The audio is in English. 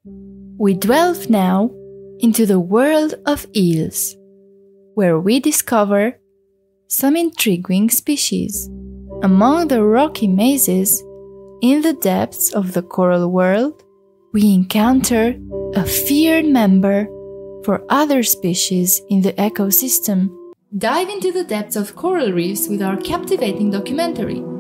We delve now into the world of eels, where we discover some intriguing species. Among the rocky mazes in the depths of the coral world, we encounter a feared member for other species in the ecosystem. Dive into the depths of coral reefs with our captivating documentary.